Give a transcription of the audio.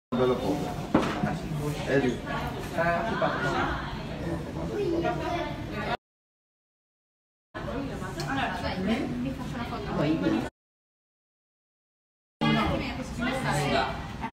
Bella foto. Vedi? Allora, dai, mi faccio una foto. Poi